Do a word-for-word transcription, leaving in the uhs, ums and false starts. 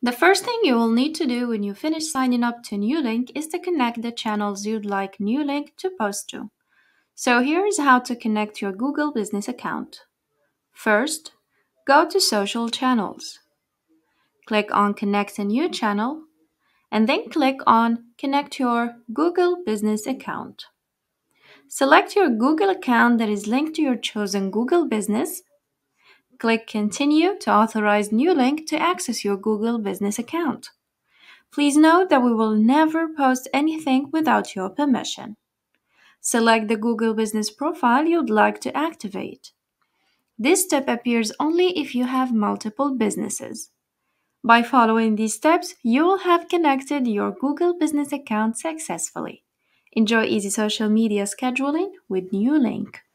The first thing you will need to do when you finish signing up to Nuelink is to connect the channels you'd like Nuelink to post to. So here's how to connect your Google Business account. First, go to Social Channels. Click on Connect a New Channel, and then click on Connect your Google Business account. Select your Google account that is linked to your chosen Google Business. Click Continue to authorize Nuelink to access your Google Business account. Please note that we will never post anything without your permission. Select the Google Business profile you'd like to activate. This step appears only if you have multiple businesses. By following these steps, you will have connected your Google Business account successfully. Enjoy easy social media scheduling with Nuelink.